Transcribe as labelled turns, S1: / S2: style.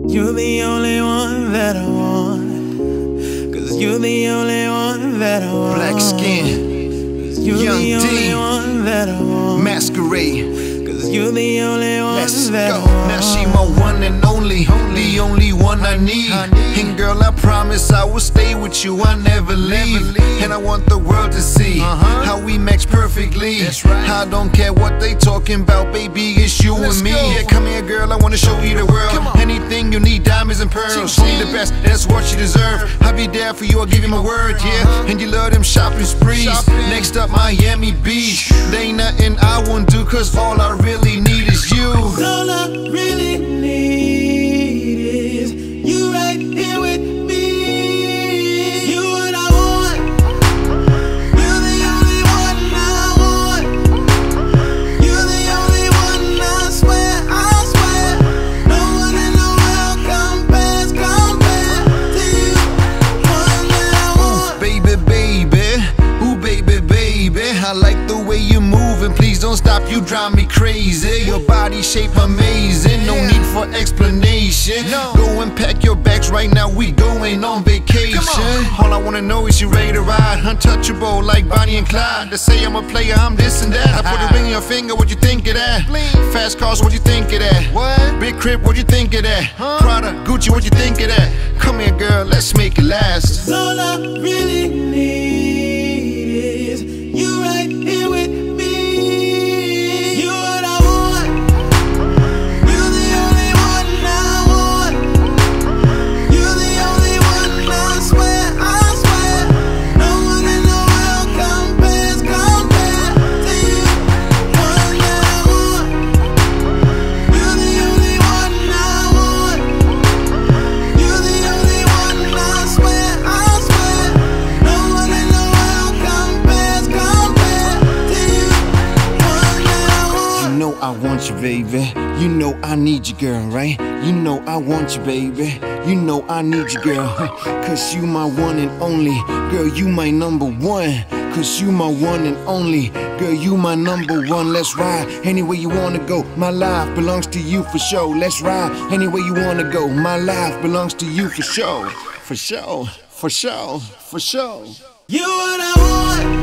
S1: You're the only one that I want, 'cause you're the only one that I want.
S2: Black skin,
S1: You're
S2: Young
S1: the only
S2: D,
S1: one that I want.
S2: Masquerade.
S1: 'Cause you're the only one
S2: Let's
S1: that
S2: go.
S1: I want.
S2: Now she my one and only, the only one I need. And girl, I promise I will stay with you, I never leave. And I want the world to see how we match perfectly. I don't care what they talking about, baby, it's you and me. Yeah, come here, girl, I wanna show you the world. Anything you need, diamonds and pearls. Only the best, that's what you deserve. I'll be there for you, I'll give you my word, yeah. And you love them shopping sprees. Next up, Miami Beach. There ain't nothing I won't do, 'cause all I really need is you.
S1: All I really need is you right here with me. You what I want. You're the only one I want. You're the only one, I swear, I swear. No one in the world compares to you. One that I want.
S2: Baby, baby, ooh, baby, baby. I like the way you move, and please don't stop, you drive me crazy. Your body shape amazing, no need for explanation. Go and pack your bags right now, we going on vacation. All I wanna know is you ready to ride, untouchable like Bonnie and Clyde. They say I'm a player, I'm this and that. I put a ring on your finger, what you think of that? Fast cars, what you think of that? Big crib, what you think of that? Prada, Gucci, what you think of that? Come here, girl, let's make it last.
S1: All I really need is you right here with me. You what I want. You're the only one I want. You're the only one, I swear, I swear. No one in the world compares to you. One that I want. You're the only one I want. You're the only one, I swear, I swear. No one in the world compares to you. One that I want.
S2: You know I want you, baby. You know I need you, girl, right? You know I want you, baby. You know I need you, girl. 'Cause you my one and only. Girl, you my number one. 'Cause you my one and only. Girl, you my number one. Let's ride anywhere you wanna go. My life belongs to you for sure. Let's ride anywhere you wanna go. My life belongs to you for sure. For sure. For sure. For sure.
S1: You what I want.